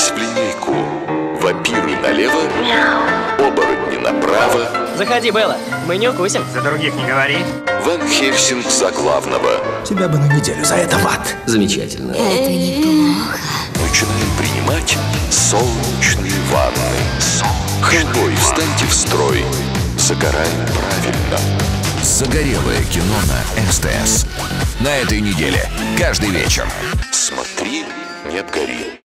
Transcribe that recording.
Уткнулись в линейку. Вампиры налево, оборотни направо. Заходи, Белла, мы не укусим. За других не говори. Ван Хельсинг за главного. Тебя бы на неделю за это в ад. Замечательно. Это неплохо. Начинаем принимать солнечные ванны. Хеллбой, встаньте в строй. Загораем правильно. Загорелое кино на СТС. На этой неделе. Каждый вечер. Смотри, не обгори.